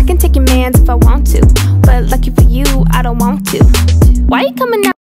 can take your mans if I want to, but lucky for you, I don't want to. Why you coming out?